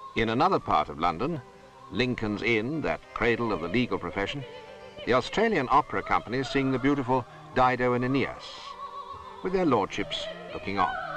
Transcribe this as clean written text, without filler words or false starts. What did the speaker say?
In another part of London, Lincoln's Inn, that cradle of the legal profession, the Australian Opera Company sing the beautiful Dido and Aeneas, with their lordships looking on.